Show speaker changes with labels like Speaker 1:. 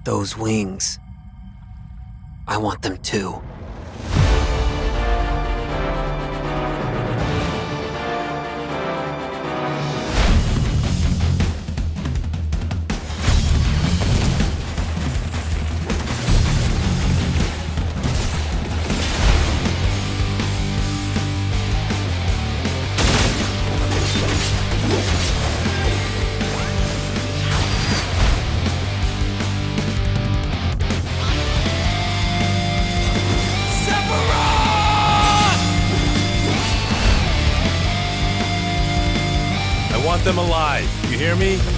Speaker 1: Those wings. I want them too.
Speaker 2: I want them alive. You hear me?